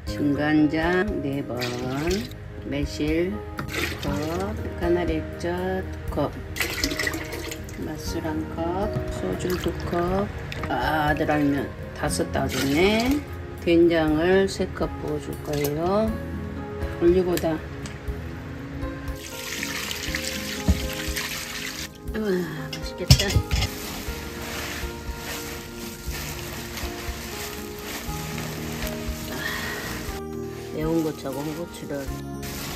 진간장 4번, 매실 2컵, 까나리 액젓 2컵, 맛술 1컵, 소주 2컵, 아들알면 5 따졌네. 된장을 3컵 부어줄 거예요. 올리고당. 우와, 맛있겠다. 매운 거 적은 고추를